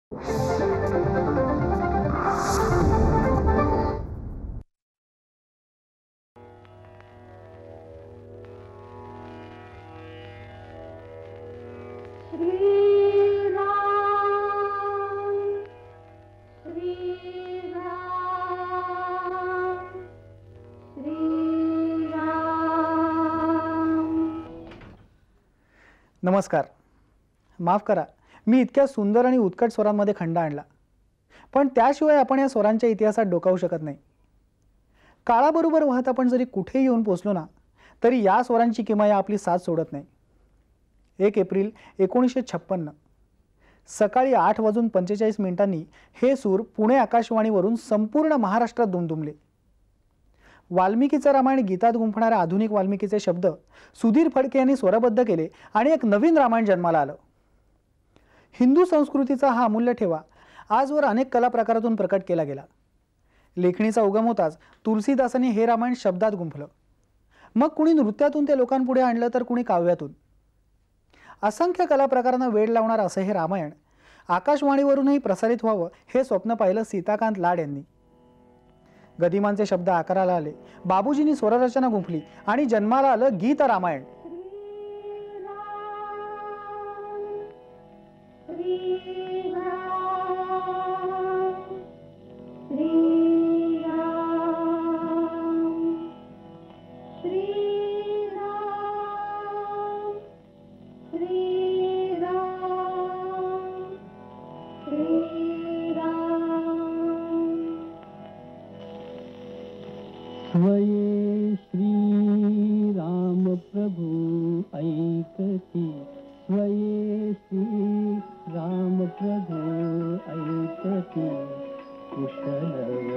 नमस्कार. माफ करा, मी इतक्या सुंदर आणि उत्कट स्वरांमध्ये खंड आणला, पण त्याशिवाय आपण या स्वरांच्या इतिहासात डोकावू शकत नाही. काळाबरोबर वाहत आपण जरी कुठे येऊन पोचलो ना, तरी या स्वरांची किमया आपली साथ सोडत नाही. 1 एप्रिल 1956 सकाळी 8:45 हे सूर पुणे आकाशवाणीवरून संपूर्ण महाराष्ट्रात दुमदुमले. वाल्मिकीचं रामायण गीतात गुंफणाऱ्या आधुनिक वाल्मिकीचे शब्द सुधीर फडके यांनी स्वरबद्ध केले आणि एक नवीन रामायण जन्माला आलं. हिंदू संस्कृतीचा हा अमूल्य ठेवा आजवर अनेक कला प्रकारातून प्रकट केला गेला. लेखणीचा उगम होताच तुलसीदासांनी हे रामायण शब्दात गुंफलं. मग कुणी नृत्यातून ते लोकांपुढे आणलं, तर कुणी काव्यातून. असंख्य कला प्रकारांना वेड लावणार असं हे रामायण आकाशवाणीवरूनही प्रसारित व्हावं हे स्वप्न पाहिलं सीताकांत लाड यांनी. गदिमांचे शब्द आकाराला आले, बाबूजींनी स्वररचना गुंफली आणि जन्माला आलं गीत रामायण. स्वये श्री राम प्रभु ऐकती, स्वये श्री राम प्रभु ऐकती, कुशल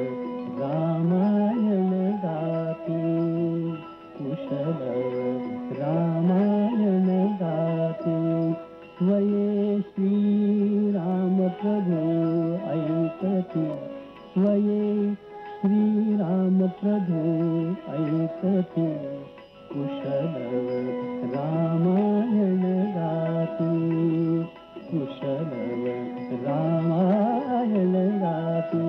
रामायण गाती, कुशल रामायण गाती. स्वये श्री राम प्रभु ऐकती, स्वये श्री राम प्रभु ऐकती, कुशल रामायण गाती, कुशल रामायण गाती.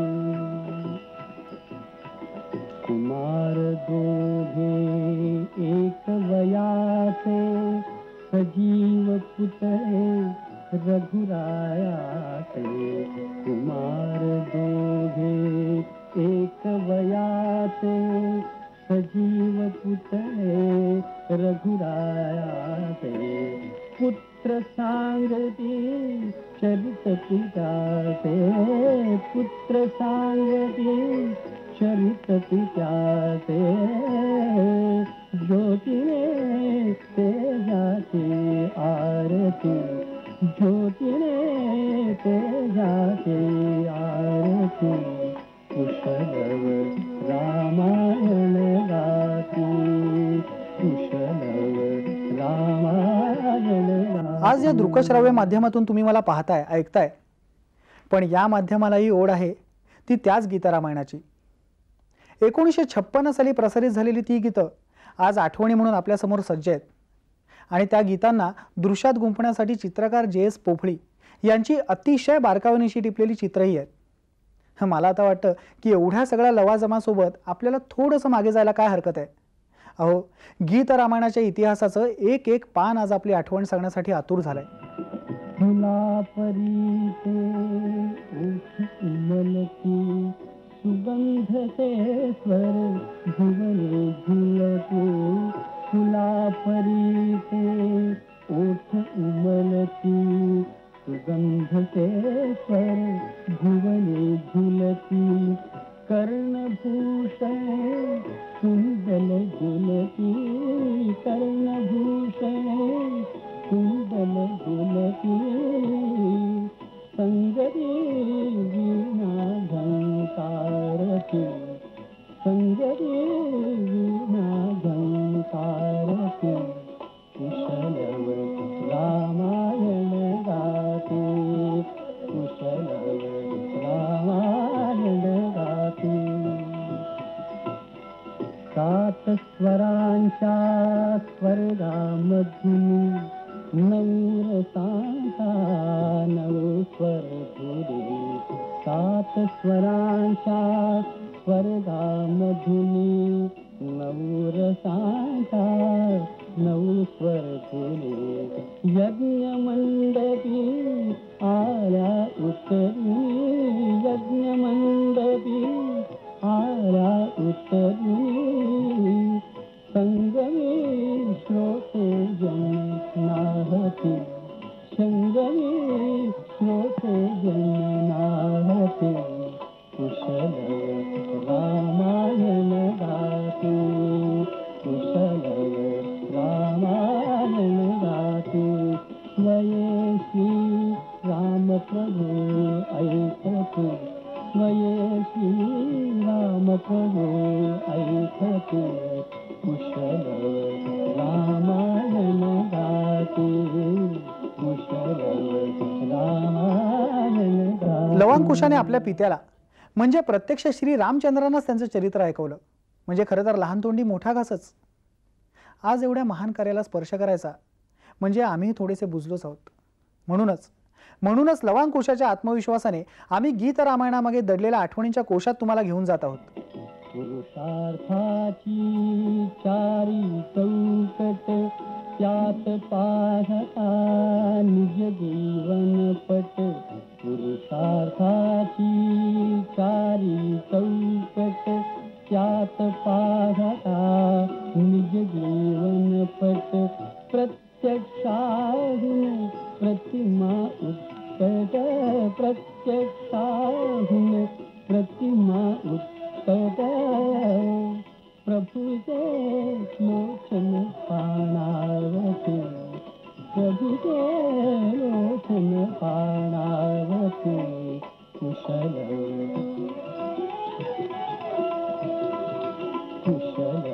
कुमार दोघे एक वयाचे, सजीव पुतळे रघुरायाचे. कुमार दोघे एक वयाचे, सजीव पुतळे रघुरायाचे. पुत्र सांगती चरित पित्याचे, पुत्र सांगती चरित पित्याचे. ज्योतीने तेजाची आरती, ज्योतीने तेजाची आरती, कुशल रामायण गाती, कुशल रामायण गाती. आज या दृकश्राव्य माध्यमातून तुम्ही मला पाहताय, ऐकताय, पण या माध्यमालाही ओढ आहे ती त्याच गीतरामायणाची. 1956 साली प्रसारित झालेली ती गीतं आज आठवणी म्हणून आपल्यासमोर सज्ज आहेत. आणि त्या गीतांना दृश्यात गुंफण्यासाठी चित्रकार JS पोफळी यांची अतिशय बारकावणीशी टिपलेली चित्रही आहेत. मला आता वाटतं की एवढ्या सगळ्या लवाजमासोबत आपल्याला थोडंसं मागे जायला काय हरकत आहे. अहो, गीत रामायणाच्या इतिहासाचं एक एक पान आज आपली आठवण सांगण्यासाठी आतुर झालंय. फुला परीते उमलती, सुगंध से स्वर भुवने झुलते. फुला परीते ओठ उमलती, सुगंध से स्वर भुवने झुलती. कर्णभूषण कुंडल झुलती, कर्णभूषण कुंडल झुलती. संगरी वीणा झंकारती, संगरी वीणा झंकारती. कुशल रामायण गाते, कुशल रामायण गाते. 7 स्वरांच्या स्वर्गामधून नवरसांचा नव स्वर पुरे सात स्वरांच्या स्वर्गामधुनी नऊ रसांचा नऊ स्वर फुले यज्ञ मंडपी आल्या उत्तरी यज्ञ मंडपी आल्या उत्तरी संगमी श्लोके जन्नाहती संगमी श्लोके जन्नाहती कुशल रामायण गाती कुशल रामायण गाती स्वये श्री राम प्रभु ऐकते स्वये श्री राम प्रभु ऐकते कुशल रामायण गाते कुशल रामायण गाते. लवांकुशाने आपल्या पित्याला म्हणजे प्रत्यक्ष श्री रामचंद्रांनाच त्यांचं चरित्र ऐकवलं. म्हणजे खरं तर लहान तोंडी मोठा घासच. आज एवढ्या महान कार्याला स्पर्श करायचा म्हणजे आम्ही थोडेसे बुजलोच आहोत. म्हणूनच लवांकुशाच्या आत्मविश्वासाने आम्ही गीत रामायणामागे दडलेल्या आठवणींच्या कोशात तुम्हाला घेऊन जात आहोत. पुरुषार्थाची चारी चौकट त्यात पाहता निज जीवन पट पुरुषार्थाची चारी चौकट त्यात पाहता निज जीवन पट प्रत्यक्षाहून प्रतिमा उत्कट प्रत्यक्षाहून प्रतिमा उत्कट प्रभुचे लोचन पाणावते प्रभुचे लोचन पाणावते कुशल कुशल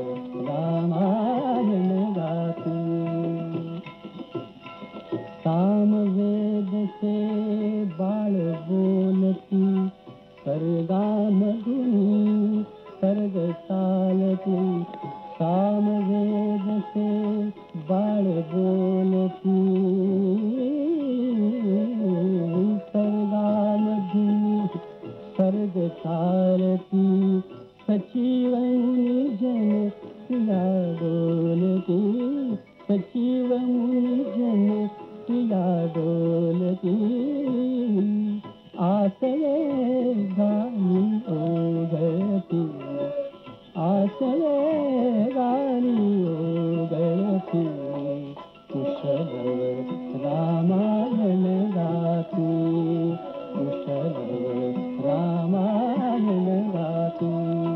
रामायण गाते सामवेद से बाळ बोलती सर्गामधुनी सर्ग चालती सामवेद से बाळ बोलती सर्गामधुनी सर्ग चालती सचिवनी जन तिला डोलती सचिवनी जन तिला डोलती आसले गाणी ओघळती आसले गाणी ओघळती कुशल रामायण गाती कुशल रामायण गाती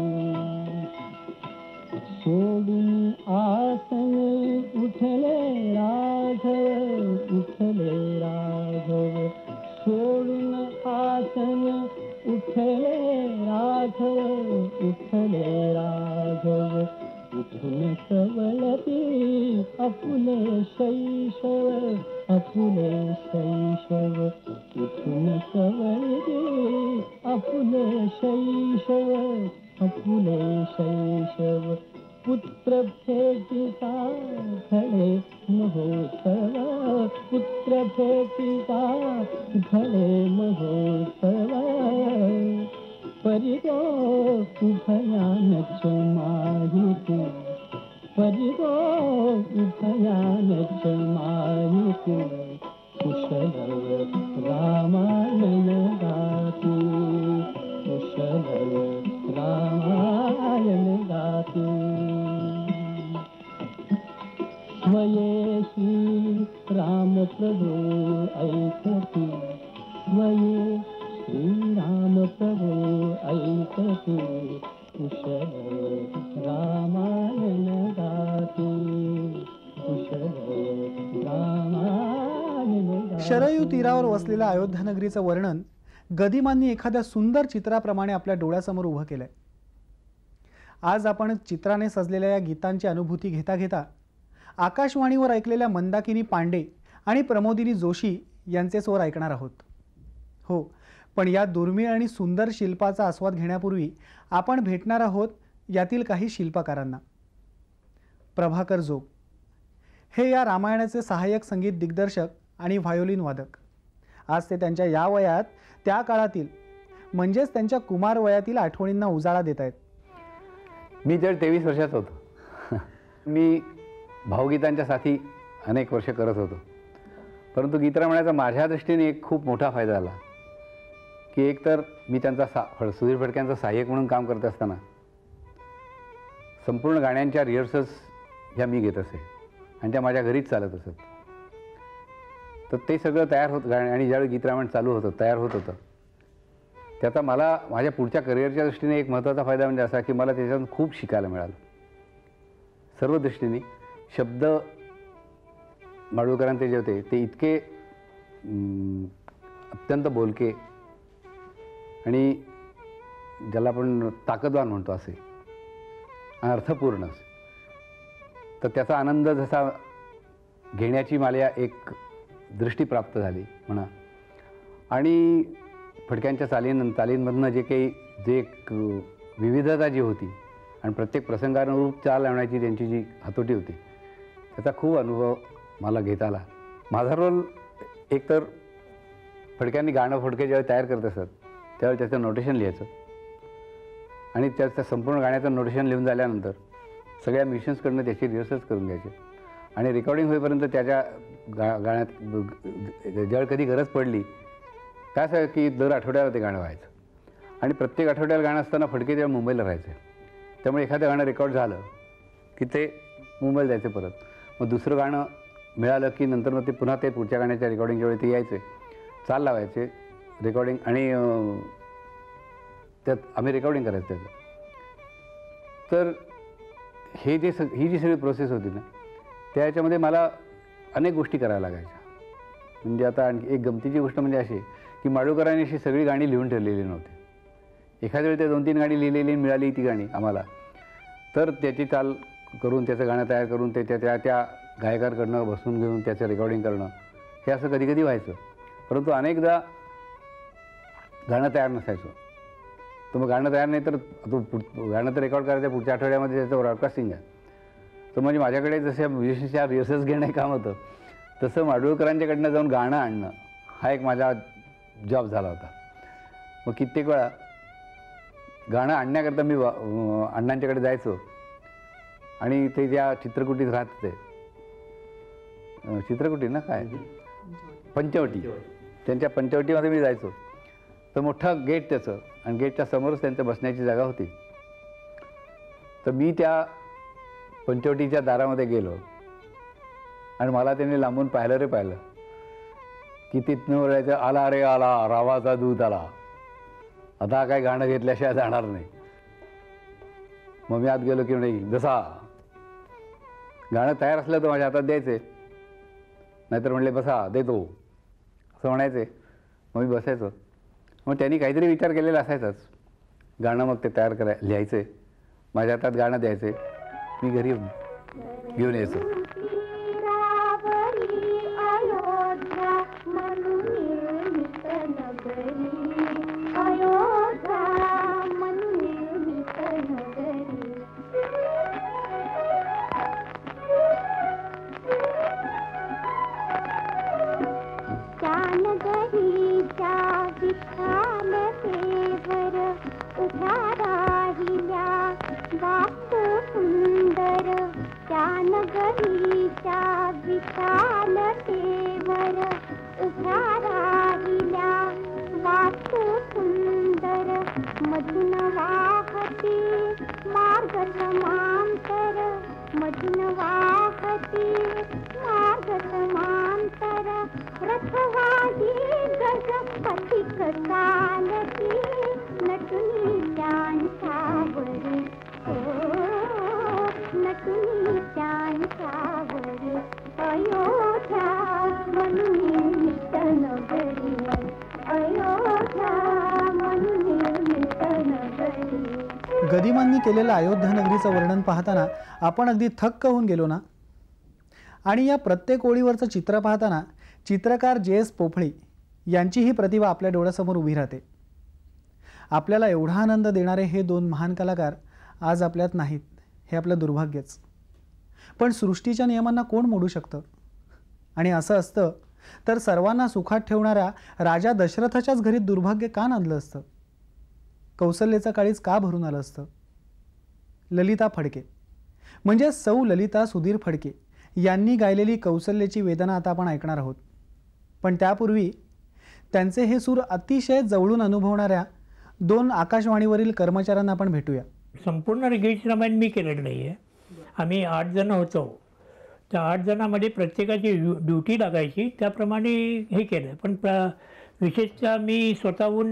सोडून आसन उठले राघव उठले राघव सोडून आसन उठले राघव उठले राघव उठून सवलती अपुले शैशव अपुले शैशव उठून सवलती अपुले शैशव अपुले शैशव पुत्र भेटीचा घडे महोत्सव पुत्र भेटीचा घडे महोत्सव परिगो उभयानच माहिती परिगो उभयानच माहिती कुशल रामायण गाती कुशल रामायण गाती स्वये श्री राम प्रभु ऐकती स्वये श्री राम प्रभु ऐकती कुशल रामायण गाती कुशल रामायण गाती. शरयू तीरावर वसलेल्या अयोध्या नगरीचं वर्णन गदिमांनी एखाद्या सुंदर चित्राप्रमाणे आपल्या डोळ्यासमोर उभं केलंय. आज आपण चित्राने सजलेल्या या गीतांची अनुभूती घेता घेता आकाशवाणीवर ऐकलेल्या मंदाकिनी पांडे आणि प्रमोदिनी जोशी यांचे स्वर ऐकणार आहोत. हो, पण या दुर्मिळ आणि सुंदर शिल्पाचा आस्वाद घेण्यापूर्वी आपण भेटणार आहोत यातील काही शिल्पकारांना. प्रभाकर जोग हे या रामायणाचे सहाय्यक संगीत दिग्दर्शक आणि व्हायोलिन वादक. आज ते त्यांच्या या वयात त्या काळातील म्हणजेच त्यांच्या कुमार वयातील आठवणींना उजाळा देत आहेत. मी जर 23 वर्षाचा होतो. मी भावगीतांच्या साथी अनेक वर्ष करत होतो. परंतु गीतरामायणाचा माझ्या दृष्टीने एक खूप मोठा फायदा झाला की एकतर मी त्यांचा सुधीर फडक्यांचा सहाय्यक म्हणून काम करत असताना संपूर्ण गाण्यांच्या रिहर्सल्स ह्या मी घेत असे आणि त्या माझ्या घरीच चालत असत. तर ते सगळं तयार होत गाणं आणि ज्यावेळी गीतरामायण चालू होतं तयार होत होतं त्याचा मला माझ्या पुढच्या करिअरच्या दृष्टीने एक महत्त्वाचा फायदा म्हणजे असा की मला त्याच्यातून खूप शिकायला मिळालं. सर्व दृष्टीने शब्द माडगूळकरांचे जे होते ते इतके अत्यंत बोलके आणि ज्याला आपण ताकदवान म्हणतो असे अर्थपूर्ण असे. तर त्याचा आनंद जसा घेण्याची मला एक दृष्टी प्राप्त झाली म्हणा. आणि फडक्यांच्या चालींमधनं जे एक विविधता जी होती आणि प्रत्येक प्रसंगानुरूप चाल लावण्याची त्यांची जी हातोटी होती त्याचा खूप अनुभव मला घेता आला. माझा रोल एकतर फडक्यांनी गाणं फडके ज्यावेळी तयार करत असत त्यावेळी त्याचं नोटेशन लिहायचं आणि त्या संपूर्ण गाण्याचं नोटेशन लिहून झाल्यानंतर सगळ्या म्युझिशियन्सकडनं त्याची रिहर्सल्स करून घ्यायचे आणि रेकॉर्डिंग होईपर्यंत त्याच्या गाण्यात ज्यावेळी कधी गरज पडली काय असं की दर आठवड्याला ते गाणं व्हायचं आणि प्रत्येक आठवड्याला गाणं असताना फडके तेव्हा मुंबईला राहायचे. त्यामुळे एखादं गाणं रेकॉर्ड झालं की ते मुंबईला जायचे परत. मग दुसरं गाणं मिळालं की नंतर मग ते पुन्हा ते पुढच्या गाण्याच्या रेकॉर्डिंगच्या वेळी ते यायचे चाल लावायचे रेकॉर्डिंग आणि त्यात आम्ही रेकॉर्डिंग करायचं त्याचं. तर ही जी सगळी प्रोसेस होती ना त्याच्यामध्ये मला अनेक गोष्टी करायला लागायच्या. म्हणजे आता आणखी एक गमतीची गोष्ट म्हणजे अशी की माडगूळकरांनी अशी सगळी गाणी लिहून ठेवलेली नव्हती. एखाद्या वेळी ते 2-3 गाणी लिहिलेली मिळाली ती गाणी आम्हाला तर त्याची चाल करून त्याचं गाणं तयार करून ते त्या गायकांकडनं बसून घेऊन त्याचं रेकॉर्डिंग करणं हे असं कधी कधी व्हायचं. परंतु अनेकदा गाणं तयार नसायचं. तर मग गाणं तयार नाही तर गाणं तर रेकॉर्ड करायचं पुढच्या आठवड्यामध्ये त्याचं ब्रॉडकास्टिंग आहे. तर म्हणजे माझ्याकडे जसं म्युझिशियनच्या रिहर्सल्स घेणं काम होतं तसं माडगूळकरांच्याकडनं जाऊन गाणं आणणं हा एक माझा जॉब झाला होता. मग कित्येक वेळा गाणं आणण्याकरता मी अण्णांच्याकडे जायचो आणि ते ज्या चित्रकुटीत राहत होते चित्रकुटी ना काय पंचवटी त्यांच्या पंचवटीमध्ये मी जायचो. तर मोठं गेट त्याचं आणि गेटच्या समोरच त्यांच्या बसण्याची जागा होती. तर मी त्या पंचवटीच्या दारामध्ये गेलो आणि मला त्यांनी लांबून पाहिलं रे पाहिलं की तिथनं ओरडायचं आला रे आला रावाचा दूत आला आता काय गाणं घेतल्याशिवाय जाणार नाही. मग मी आत गेलो की नाही जसा गाणं तयार असलं तर माझ्या हातात द्यायचे नाहीतर म्हणले बसा देतो असं म्हणायचे. मग मी बसायचो. मग त्यांनी काहीतरी विचार केलेला असायचाच. गाणं मग ते तयार लिहायचे माझ्या हातात गाणं द्यायचे मी घरी घेऊन यायचो. गदिमांनी केलेलं अयोध्या नगरीचं वर्णन पाहताना आपण अगदी थक्क होऊन गेलो ना. आणि या प्रत्येक ओळीवरचं चित्र पाहताना चित्रकार J.S. पोफळे यांची ही प्रतिभा आपल्या डोळ्यासमोर उभी राहते. आपल्याला एवढा आनंद देणारे हे दोन महान कलाकार आज आपल्यात नाहीत हे आपलं दुर्भाग्यच. पण सृष्टीच्या नियमांना कोण मोडू शकतं. आणि असं असतं तर सर्वांना सुखात ठेवणाऱ्या राजा दशरथाच्याच घरी दुर्भाग्य का नांदलं असतं? कौसल्याचं काळीज का भरून आलं असतं? ललिता फडके म्हणजे सौ ललिता सुधीर फडके यांनी गायलेली कौसल्याची वेदना आता आपण ऐकणार आहोत. पण त्यापूर्वी त्यांचे हे सूर अतिशय जवळून अनुभवणाऱ्या 2 आकाशवाणीवरील कर्मचाऱ्यांना आपण भेटूया. संपूर्ण गीत रामायण मी केलेलं नाही आहे. आम्ही 8 जण होतो. त्या 8 जणांमध्ये प्रत्येकाची ड्युटी लागायची, त्याप्रमाणे हे केलं. पण विशेषतः मी स्वतःहून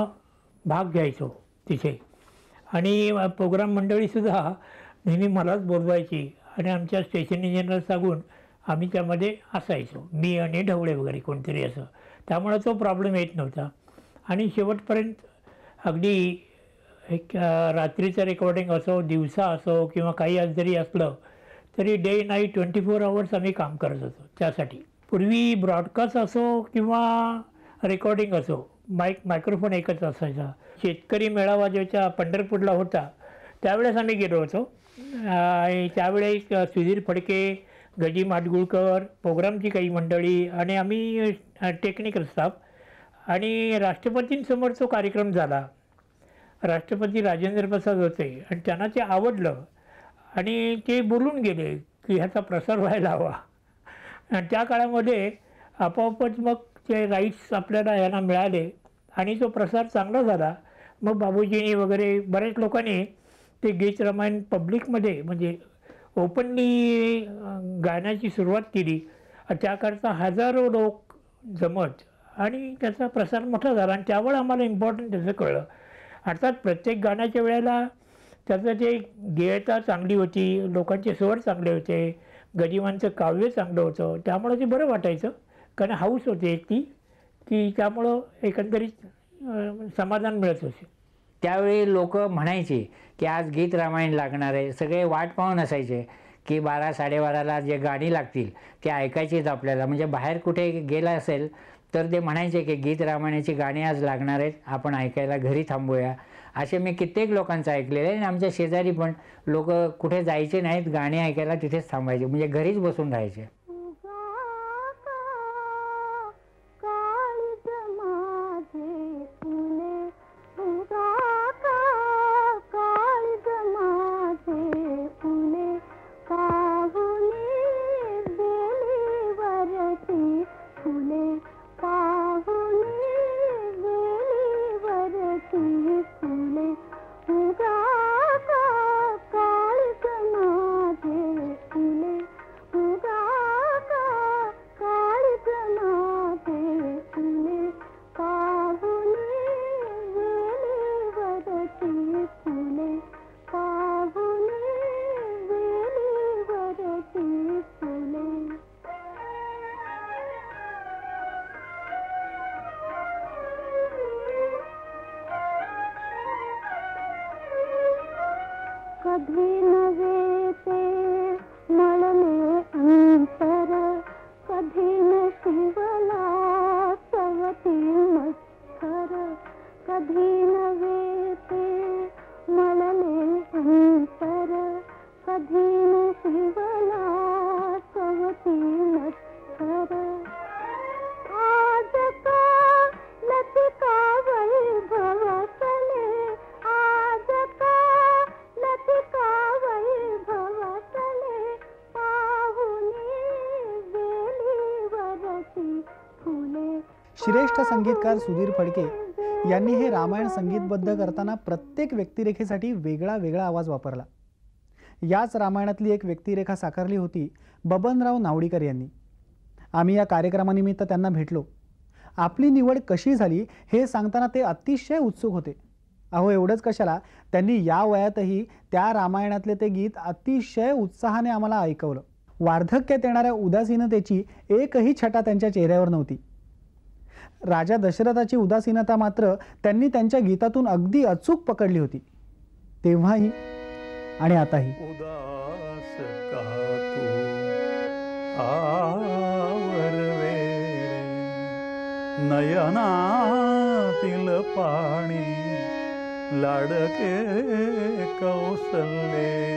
भाग घ्यायचो तिथे. आणि प्रोग्राम मंडळीसुद्धा नेहमी मलाच बोलवायची आणि आमच्या स्टेशन इंजिनियर सांगून आम्ही त्यामध्ये असायचो, मी आणि ढवळे वगैरे कोणतरी असं. त्यामुळे तो प्रॉब्लेम येत नव्हता. आणि शेवटपर्यंत अगदी एक रात्रीचं रेकॉर्डिंग असो, दिवसा असो, किंवा काही आज जरी असलं तरी डे नाईट 24 आवर्स आम्ही काम करत होतो त्यासाठी. पूर्वी ब्रॉडकास्ट असो किंवा रेकॉर्डिंग असो, मायक्रोफोन एकच असायचा. शेतकरी मेळावा ज्याच्या पंढरपूरला होता त्यावेळेस आम्ही गेलो होतो. त्यावेळेस सुधीर फडके, गजी माडगुळकर, प्रोग्रामची काही मंडळी आणि आम्ही टेक्निकल स्टाफ. आणि राष्ट्रपतींसमोर तो कार्यक्रम झाला. राष्ट्रपती राजेंद्र प्रसाद होते आणि त्यांना ते आवडलं आणि ते बोलून गेले की ह्याचा प्रसार व्हायला हवा. आणि त्या काळामध्ये आपोआपच मग ते राईट्स आपल्याला यांना मिळाले आणि तो प्रसार चांगला झाला. मग बाबूजींनी वगैरे बऱ्याच लोकांनी ते गीत रामायण पब्लिकमध्ये म्हणजे ओपनली गाण्याची सुरुवात केली. त्याकरता हजारो लोक जमत आणि त्याचा प्रसार मोठा झाला. आणि त्यावेळेला आम्हाला इम्पॉर्टंट त्याचं कळलं. अर्थात प्रत्येक गाण्याच्या वेळेला त्याचं ते गेयता चांगली होती, लोकांचे स्वर चांगले होते, गदिमांचं काव्य चांगलं होतं, त्यामुळं ते बरं वाटायचं. कारण हाऊस होते एक ती की त्यामुळं एकंदरीत समाधान मिळत होते. त्यावेळी लोक म्हणायचे की आज गीत रामायण लागणार आहे. सगळे वाट पाहून असायचे की 12-12:30ला जे गाणी लागतील ते ऐकायचीच आपल्याला. म्हणजे बाहेर कुठे गेला असेल तर ते म्हणायचे की गीत रामायणाची गाणी आज लागणार आहेत, आपण ऐकायला घरी थांबूया. असे मी कित्येक लोकांचं ऐकलेलं आहे. आणि आमच्या शेजारी पण लोक कुठे जायचे नाहीत, गाणी ऐकायला तिथेच थांबायचे, म्हणजे घरीच बसून राहायचे. कधी नव्हे ते मळले अंतर, कधी नशिवला सवती मत्सर. कधी नव्हे ते मळले अंतर, कधी नशिवला सवती मत्सर. आज का लतिका वैभवसले, आज का लतिका वैभवसले, पाहुनी गेली वरती फुले. श्रेष्ठ संगीतकार सुधीर फडके यांनी हे रामायण संगीतबद्ध करताना प्रत्येक व्यक्तिरेखेसाठी वेगळा वेगळा आवाज वापरला. याच रामायणातली एक व्यक्तिरेखा साकारली होती बबनराव नावडीकर यांनी. आम्ही या कार्यक्रमानिमित्त त्यांना भेटलो. आपली निवड कशी झाली हे सांगताना ते अतिशय उत्सुक होते. अहो एवढंच कशाला, त्यांनी या वयातही त्या रामायणातले ते गीत अतिशय उत्साहाने आम्हाला ऐकवलं. वार्धक्यात येणाऱ्या उदासीनतेची एकही छटा त्यांच्या चेहऱ्यावर नव्हती. राजा दशरथाची उदासीनता मात्र त्यांनी त्यांच्या गीतातून अगदी अचूक पकडली होती. तेव्हाही आणि आताही. उदास का तू आवर वेळे, नयनातील पाणी लाडके कौसल्ये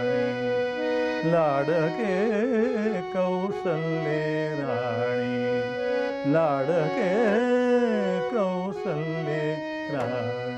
राणी, लाडके कौसल्ये राणी. लाडके कौसल्ये राणी.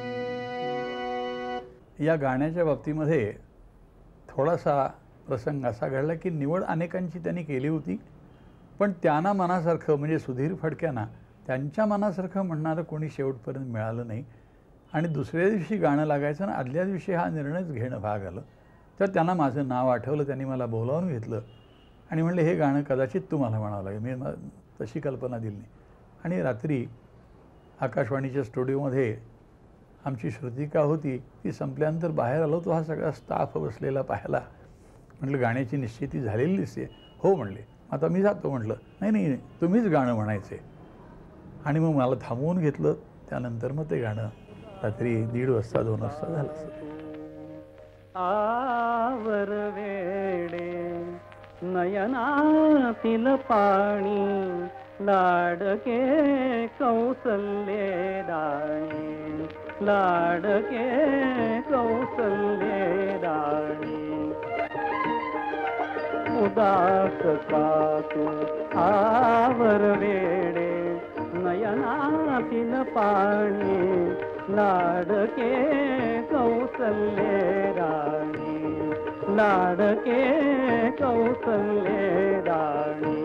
या गाण्याच्या बाबतीमध्ये थोडासा प्रसंग असा घडला की निवड अनेकांची त्यांनी केली होती, पण त्यांना मनासारखं म्हणजे सुधीर फडक्यांना त्यांच्या मनासारखं म्हणणारं कोणी शेवटपर्यंत मिळालं नाही. आणि दुसऱ्या दिवशी गाणं लागायचं आणि आदल्या दिवशी हा निर्णयच घेणं भाग आलं. तर त्यांना माझं नाव आठवलं, त्यांनी मला बोलावून घेतलं आणि म्हणले हे गाणं कदाचित तुम्हाला म्हणावं लागेल. मी तशी कल्पना दिली नाही. आणि रात्री आकाशवाणीच्या स्टुडिओमध्ये आमची श्रुतिका होती, ती संपल्यानंतर बाहेर आलो तो हा सगळा स्टाफ बसलेला पाहायला. म्हटलं गाण्याची निश्चिती झालेली दिसते. हो म्हणले. आता मी जातो. म्हटलं नाही नाही तुम्हीच गाणं म्हणायचे. आणि मग मला थांबवून घेतलं. त्यानंतर मग ते गाणं रात्री 1:30 वाजता 2 वाजता झालं. आवर वेडे नयनातील पाणी लाडके कौसल्ये राणी लाडके कौसल्ये राणी उदास का तू आवर वेडे नयनातील पाणी लाडके कौसल्ये राणी लाडके कौसल्ये राणी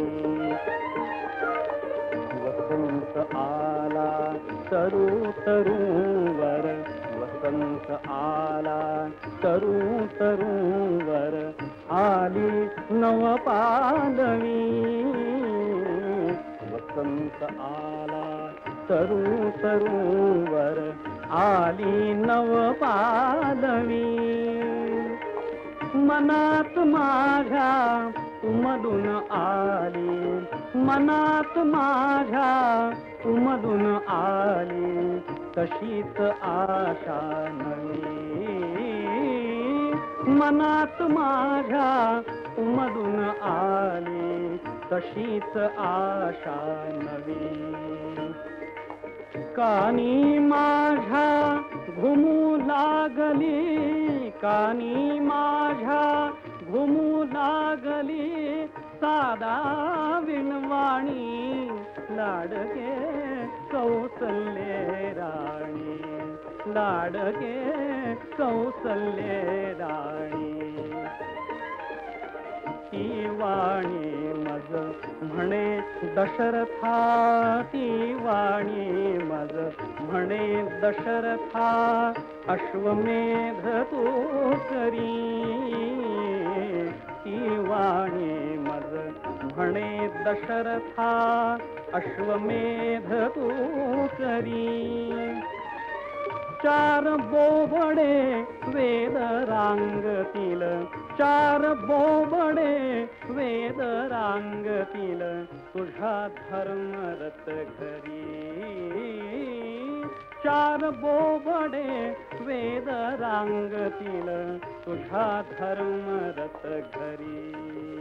वसंत आला तरु तरुवर वसंत आला तरु तरुवर आली नवपालवी वसंत आला तरु तरुवर आली नवपालवी मनात माझ्या उमलून आली मनात माझ्या उमलून आली तशीच आशा नवी मनात माझ्या उमलून आली तशीच आशा नवी कानी माझ्या घुमू लागली कानी माझ्या घुमू लागली साधा विणवाणी लाडके कौसल्ये राणी लाडके कौसल्ये राणी ती वाणी मज म्हणे दशरथा ती वाणी मज म्हणे दशरथा अश्वमेध तू करी ती वाणी मज म्हणे दशरथा अश्वमेध तू करी चार बोबडे वेद रांगतील चार बोबडे वेद रांगतील तुझ्या धर्मरत घरी चार बोबडे वेद रांगतील तुझ्या धर्मरत घरी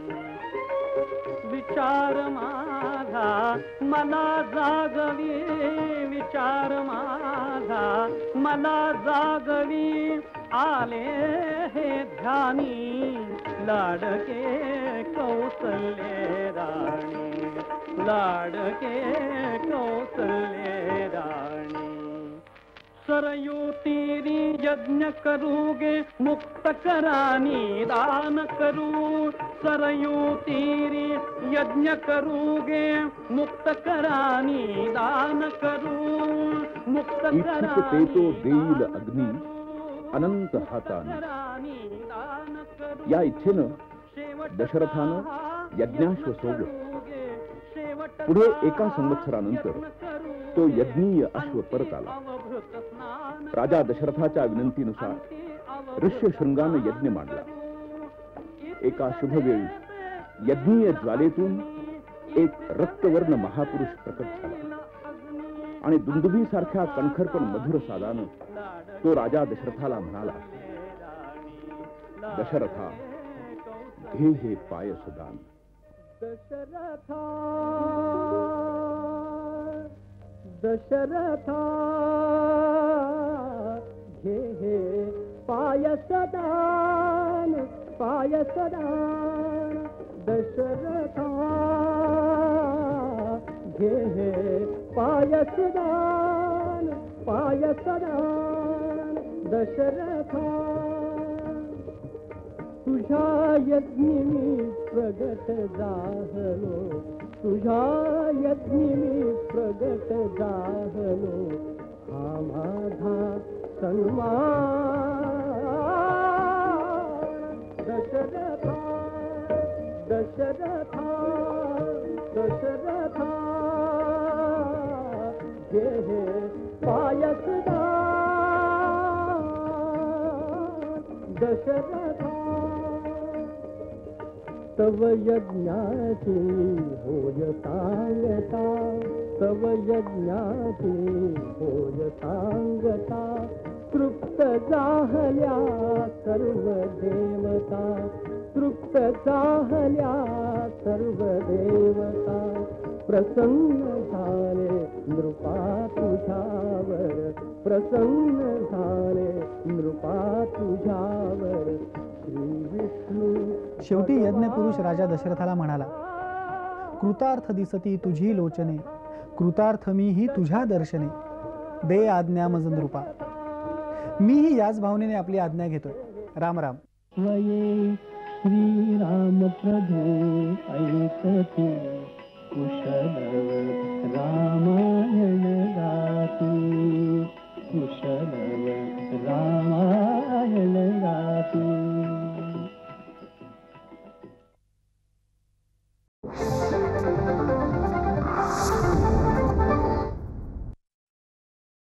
विचार माझा मला जागवी विचार माझा मला जागवी आले हे ध्यानी लाडके कौसल्ये राणी लाडके कौसल्ये राणी सरयू तीरी यज्ञ करूगे मुक्त करानी दान करू सरयू तीरी यज्ञ करूगे मुक्त करानी दान करू मुक्त करानी तो देईल अग्नी अनंत हाताने या इच्छेनं दशरथानं यज्ञाश्व सोडलं पुढे एका संवत्सरानंतर तो यज्ञीय अश्व परत आला राजा दशरथाच्या विनंतीनुसार ऋष्यशृंगानं यज्ञ मांडला एका शुभवेळी यज्ञीय ज्वालेतून एक रक्तवर्ण महापुरुष प्रकट झाला आणि दुंदुभीसारख्या कणखरपण मधुर सादानं तो राजा दशरथाला म्हणाला दशरथा घे हे पायसदान दशरथा दशरथा घे हे पायसदान पायसदान दशरथा घे हे पायसदान पायसदान दशरथा तुझ्या यज्ञी मी प्रगट झालो तुझ्या यज्ञी मी प्रगट झालो हा माझा सन्मान दशरथा दशरथा दशरथा घे हे पायसदान दशरथा तव यज्ञाची होय सांगता तव यज्ञाची होय सांगता तृप्त झाल्या सर्व देवता तृप्त झाल्या सर्व देवता प्रसन्न झाले नृपा तुझ्यावर प्रसन्न झाले नृपा तुझ्यावर श्री विष्णू शेवटी यज्ञपुरुष राजा दशरथाला म्हणाला, कृतार्थ दिसती तुझी लोचने कृतार्थ मीही तुझ्या दर्शने दे आज्ञा मज नृपा. मीही याच भावनेने आपली आज्ञा घेतोय. राम राम. वये श्रीराम प्रभू ऐकती कुशल रामायण गाती कुशल